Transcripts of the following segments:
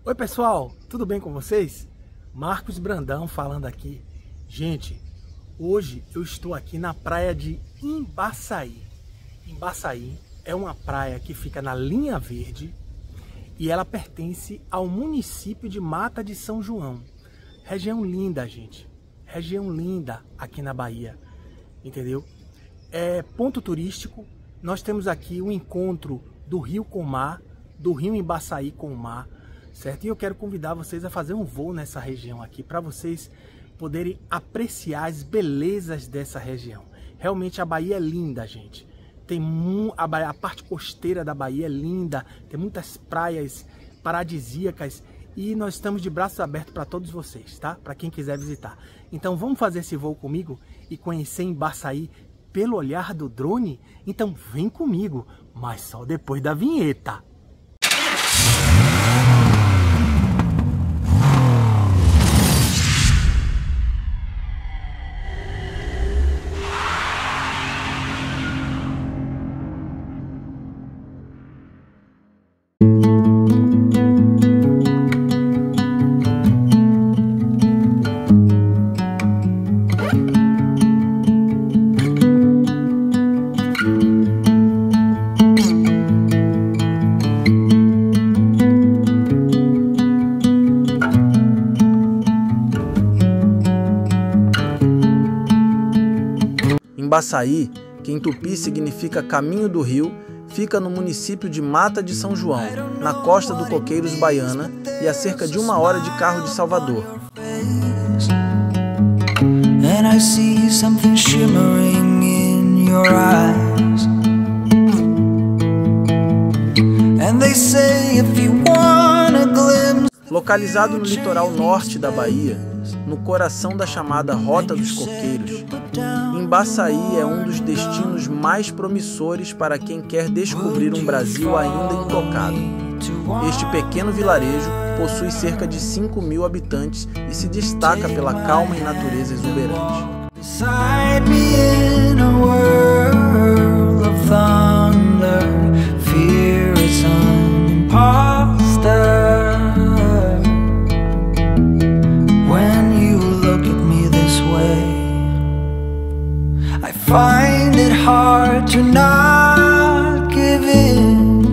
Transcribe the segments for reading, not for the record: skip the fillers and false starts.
Oi pessoal, tudo bem com vocês? Marcos Brandão falando aqui. Gente, hoje eu estou aqui na praia de Imbaçaí. Imbaçaí é uma praia que fica na linha verde e ela pertence ao município de Mata de São João. Região linda, gente. Região linda aqui na Bahia, entendeu? É ponto turístico. Nós temos aqui o encontro do rio com o mar, do rio Imbaçaí com o mar, certo? E eu quero convidar vocês a fazer um voo nessa região aqui, para vocês poderem apreciar as belezas dessa região. Realmente a Bahia é linda, gente. Tem a parte costeira da Bahia é linda, tem muitas praias paradisíacas e nós estamos de braços abertos para todos vocês, tá? Para quem quiser visitar. Então vamos fazer esse voo comigo e conhecer Imbaçaí pelo olhar do drone? Então vem comigo, mas só depois da vinheta. Imbaçaí, que em tupi significa caminho do rio, fica no município de Mata de São João, na costa do Coqueiros Baiana e a cerca de 1 hora de carro de Salvador. Localizado no litoral norte da Bahia, no coração da chamada Rota dos Coqueiros, Imbaçaí é um dos destinos mais promissores para quem quer descobrir um Brasil ainda intocado. Este pequeno vilarejo possui cerca de 5.000 habitantes e se destaca pela calma e natureza exuberante. Find it hard to not give in.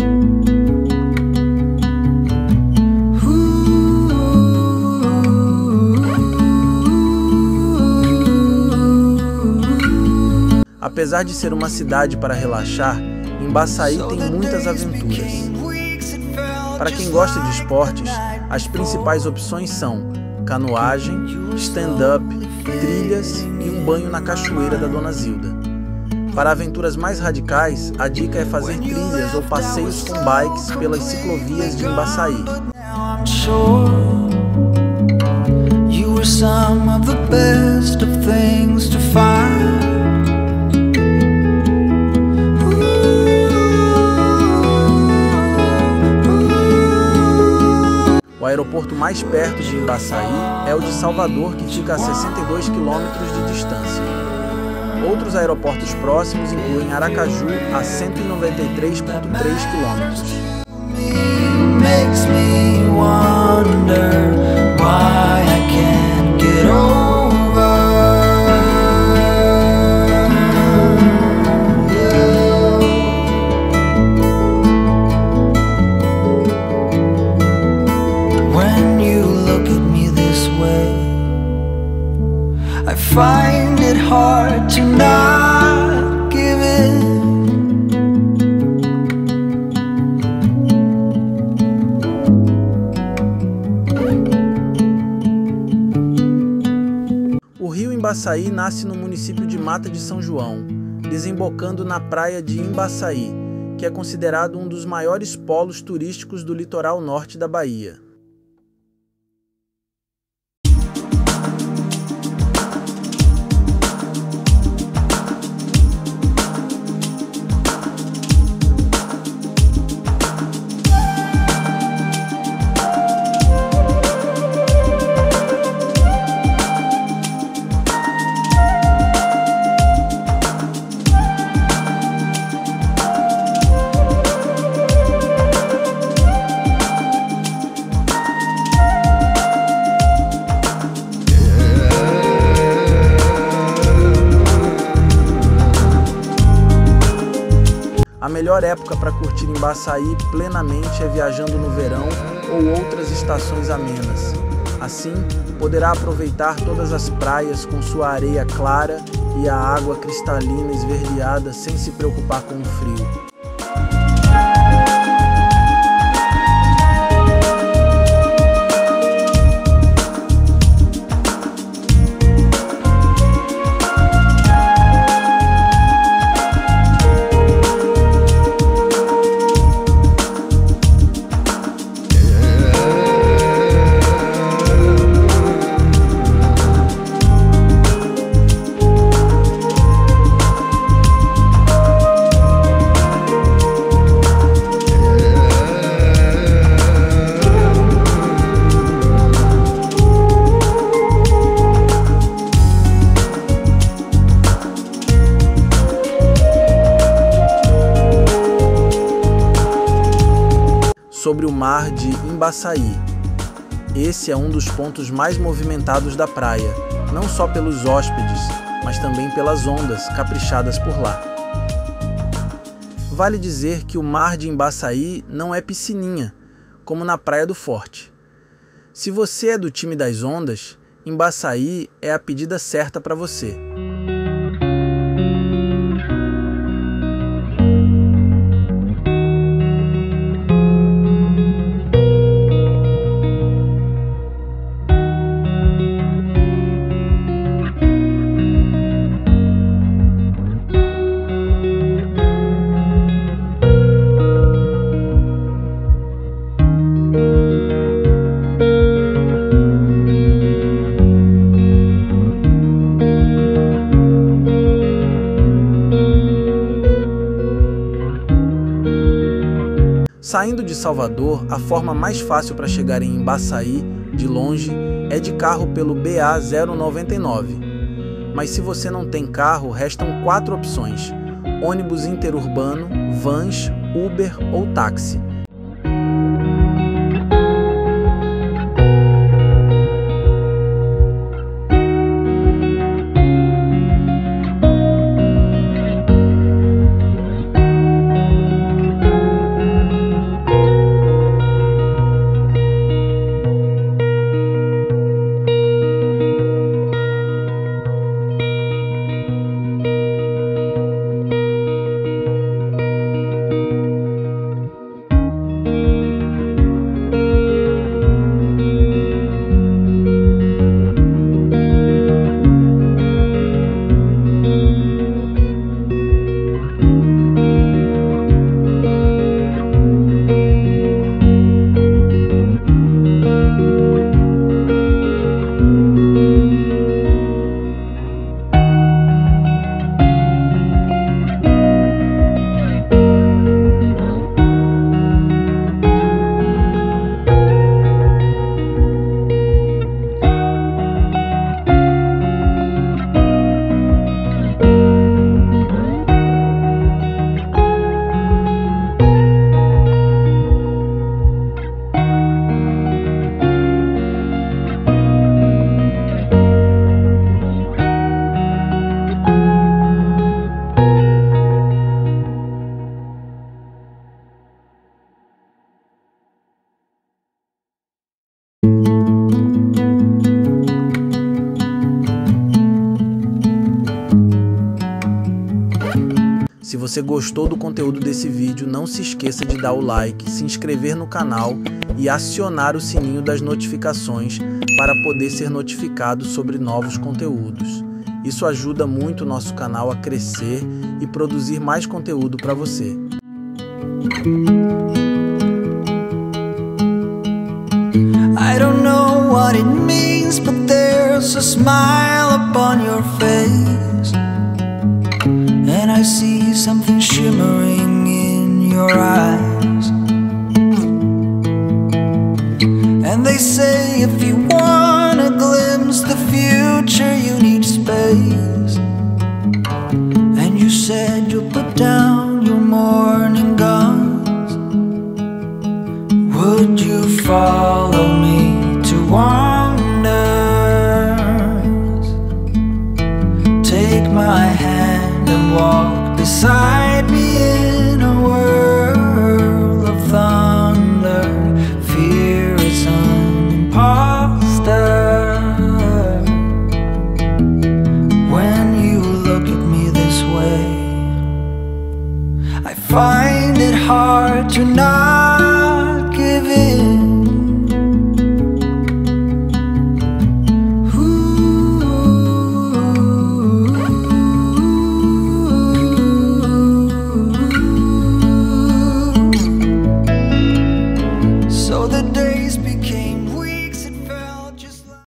Apesar de ser uma cidade para relaxar, Imbaçaí tem muitas aventuras. Para quem gosta de esportes, as principais opções são canoagem, stand-up, trilhas e um banho na cachoeira da Dona Zilda. Para aventuras mais radicais, a dica é fazer trilhas ou passeios com bikes pelas ciclovias de Imbaçaí. O aeroporto mais perto de Imbaçaí é o de Salvador, que fica a 62 quilômetros de distância. Outros aeroportos próximos incluem Aracaju, a 193,3 quilômetros. I find it hard to not give in. O rio Imbaçaí nasce no município de Mata de São João, desembocando na praia de Imbaçaí, que é considerado um dos maiores polos turísticos do litoral norte da Bahia. melhor época para curtir Embaçaí plenamente é viajando no verão ou outras estações amenas. Assim, poderá aproveitar todas as praias com sua areia clara e a água cristalina esverdeada sem se preocupar com o frio. Sobre o mar de Embaçaí. Esse é um dos pontos mais movimentados da praia, não só pelos hóspedes, mas também pelas ondas caprichadas por lá. Vale dizer que o mar de Embaçaí não é piscininha, como na Praia do Forte. Se você é do time das ondas, Embaçaí é a pedida certa para você. Saindo de Salvador, a forma mais fácil para chegar em Embaçaí, de longe, é de carro pelo BA-099. Mas se você não tem carro, restam 4 opções: ônibus interurbano, vans, Uber ou táxi. Se você gostou do conteúdo desse vídeo, não se esqueça de dar o like, se inscrever no canal e acionar o sininho das notificações para poder ser notificado sobre novos conteúdos. Isso ajuda muito o nosso canal a crescer e produzir mais conteúdo para você. I don't know what it means, but there's a smile upon your face, and I see something shimmering in your eyes. And they say if you want to glimpse the future, you need space. And you said you'll put down your morning guns. Would you follow me to wonders? Take my hand and walk beside me in a world find it hard to not give in.